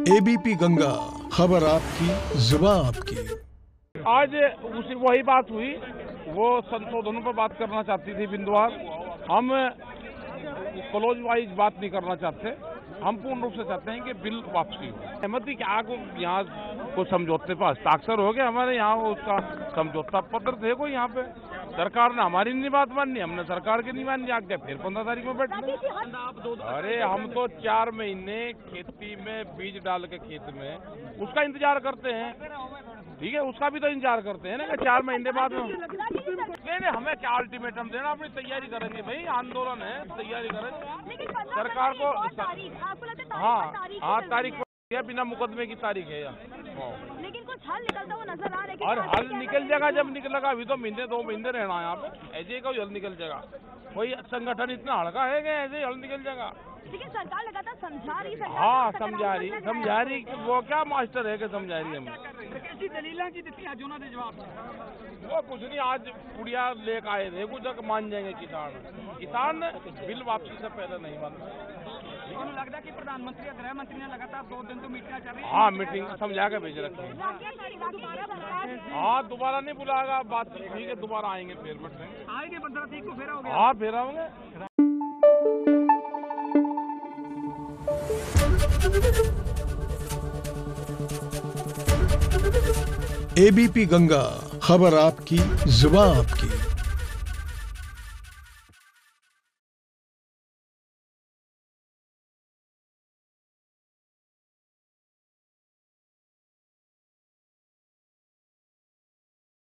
ABP Ganga, खबर आपकी, जुबां आपकी। आज वही बात हुई, वो संशोधनों पर बात करना चाहती थी बिंदुवार। हम क्लोज वाइज बात नहीं करना चाहते, हम पूर्ण रूप से चाहते हैं कि बिल वापसी हो। सहमति क्या को यहाँ को समझौते पर हस्ताक्षर हो गए, हमारे यहाँ उसका समझौता पत्र थे कोई यहाँ पे। सरकार ने हमारी नहीं बात मानी, हमने सरकार की नहीं मानी, आगे फिर 15 तारीख में बैठे। अरे हम तो 4 महीने खेती में बीज डाल के खेत में उसका इंतजार करते हैं, ठीक है, उसका भी तो इंतजार करते हैं ना कि 4 महीने बाद नहीं, हमें क्या अल्टीमेटम देना, अपनी तैयारी करेंगे भाई, आंदोलन है, तैयारी करेंगे सरकार को। हाँ तारीख बिना मुकदमे की तारीख है लेकिन कुछ हल निकलता हुआ नजर आ रहा है। और हल निकल जाएगा जब निकलेगा, अभी तो महीने 2 महीने रहना है यहाँ पे, ऐसे ही कोई हल निकल जाएगा। कोई संगठन इतना हल्का है कि ऐसे ही हल निकल जाएगा। लेकिन सरकार लगातार समझा रही है। हाँ समझा रही, वो क्या मास्टर है कि समझा रही हमें। वो कुछ नहीं, आज पुड़िया लेकर आए थे, कुछ मान जाएंगे किसान बिल वापसी से पहले नहीं मानते। लगता है कि प्रधानमंत्री और गृह मंत्री ने लगातार 2 दिन तो मीटिंग चल रही है। हाँ मीटिंग समझा के भेज रखे हैं। हाँ दोबारा नहीं बुलाएगा, बात ठीक है, दोबारा आएंगे फिर बैठेंगे। आएंगे 15 तारीख को फेरा हो गया। हाँ फेरा होंगे। एबीपी गंगा, खबर आपकी, जुबां आपकी।